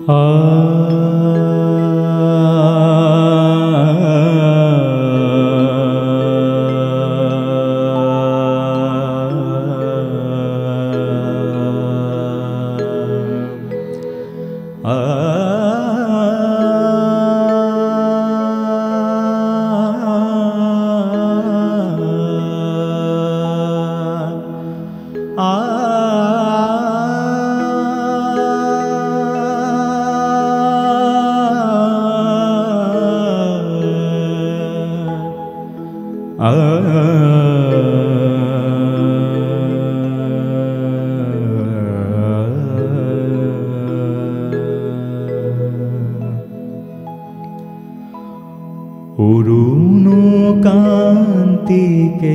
অরুণ কান্তিকে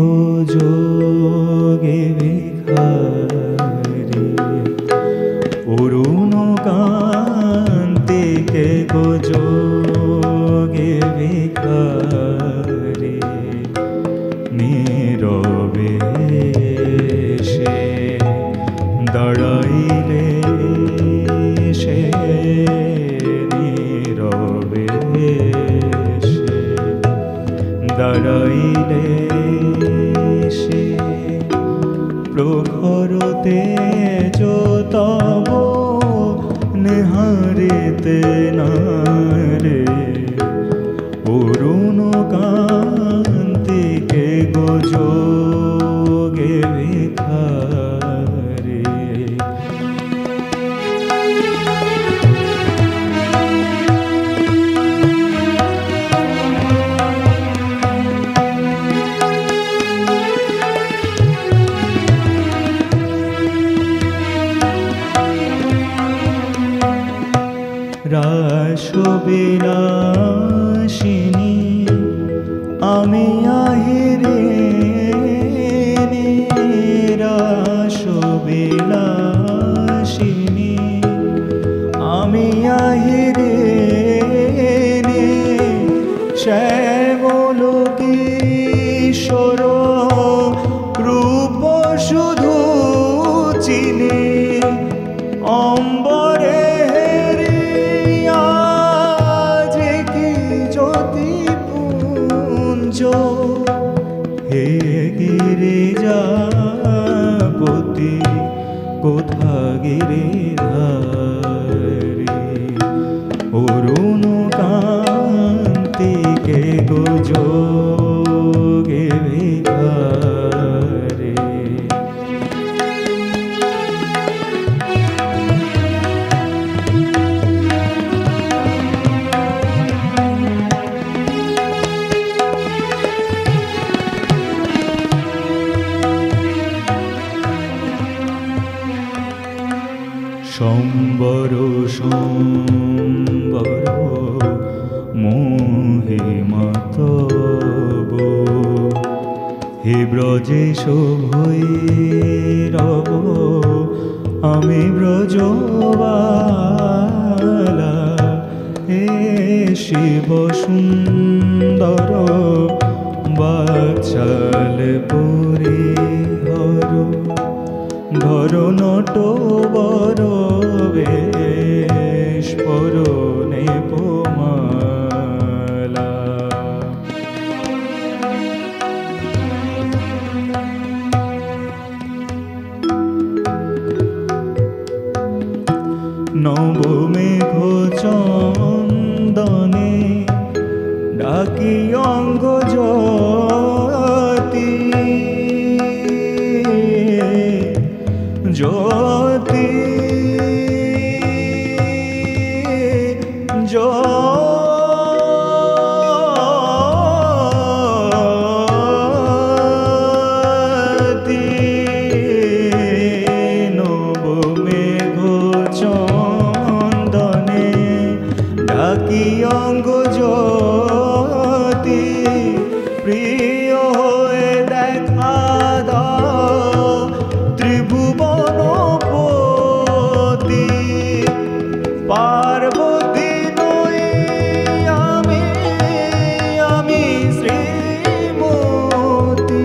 গোযোগে ভিখারি, অরুণ কান্তিকে গোযোগে ভিখারি, নীরবে সে দাঁড়াইলে সে, নীরবে দাঁড়াইলে সে, প্রখর তেজ তব নেহারিতে নারে, অরুণ কান্তিকে গোযোগে ভিখারি। রাসবিলাসিনী আমি আহিরে, রাসবিলাসিনী আমি আহিরে, শ্যামল কিশোর রূপ শুধু চিনি, অম্বরে হে গিরিজাপতি কোথা গিরিধারি, অরুণ কান্তিকে গোযোগে ভিখারি। সম্বর সম্বর মহিমা তব, হে ব্রজেশ ভৈরব আমি ব্রজবালা, হে শিব সুন্দর বাচাল পরিহর, ধর নটবর বেশ পরনে পোমালা, নবমেঘ চন্দনে ডাকি অঙ্গ জ্যোতি, জ্যোতি জ্যোতি, নবমেঘ চন্দনে ডাকি অঙ্গ জ্যোতি, প্রিয় হয়ে দেখা দাও ত্রিভুবনপতি, পার্বতী নই আমি, আমি শ্রীমতী,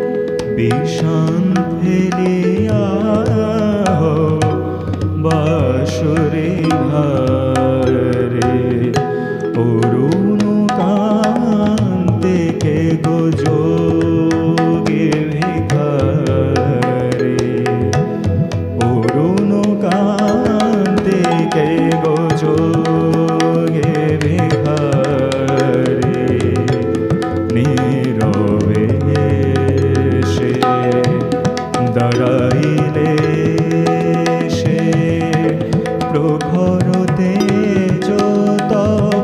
বিষাণ ফেলিয়া বাঁশুরি ঘরে অরুণ কান্তে কে গো যোগে ভিখারি অরুণ কান্তে কে গো যোগে ভিখারি নীরবে সে দাঁড়াইলে সে প্রখর তেজ তব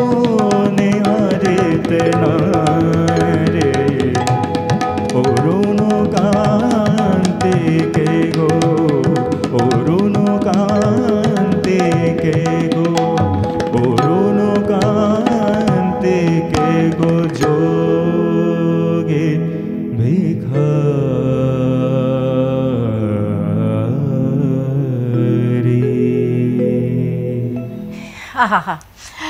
নিহারিতে না রে অরুণ কান্তে কে গো অরুণ কান্তে কে গো অরুণ কান্তে কে গো যোগে ভিখারি। আহা,